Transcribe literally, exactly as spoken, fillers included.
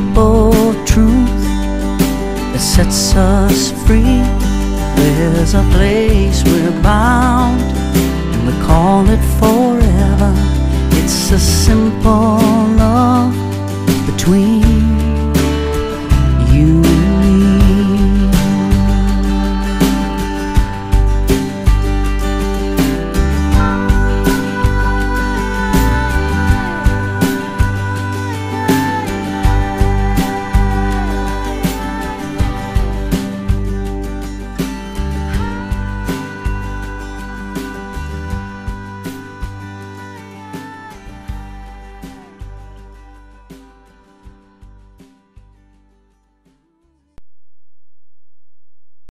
simple truth that sets us free. There's a place we're bound, and we call it forever. It's a simple love between